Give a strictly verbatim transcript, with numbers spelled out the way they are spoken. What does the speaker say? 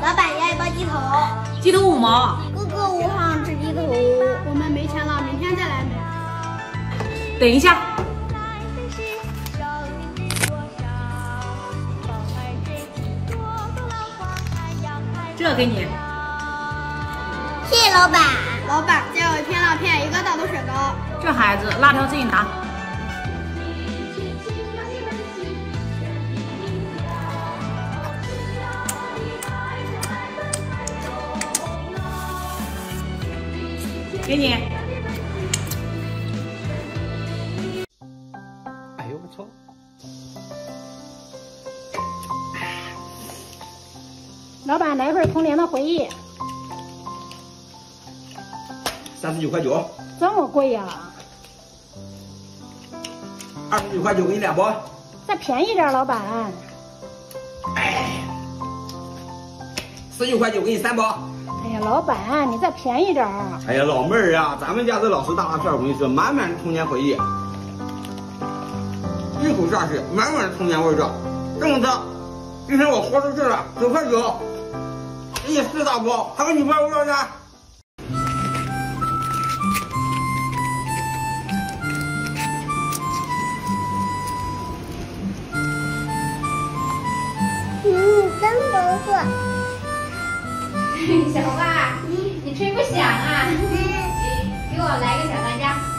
老板要一包鸡头， 鸡头五毛。 哥哥我想吃鸡头， 我们没钱了，明天再来买。 等一下。 这给你， 谢谢老板。 老板，再有一片辣片，一个大头雪糕。 这孩子，辣条自己拿。给你。 哎呦，不错。 老板，来份童年的回忆。 三十九块九。 这么贵呀、啊？ 二十九块九给你两包。 再便宜点，老板。 哎，十九块九给你三包。 哎呀，老板，你再便宜点。 哎呀，老妹儿啊，咱们家这老式大辣片，我跟你说，满满的童年回忆，一口下去，满满的童年味道。这么着，今天我豁出去了，九块九。 给你四大包，还有你包多少钱？ 嗯，真不错。 小花，你吹不响啊？给给我来个小当家。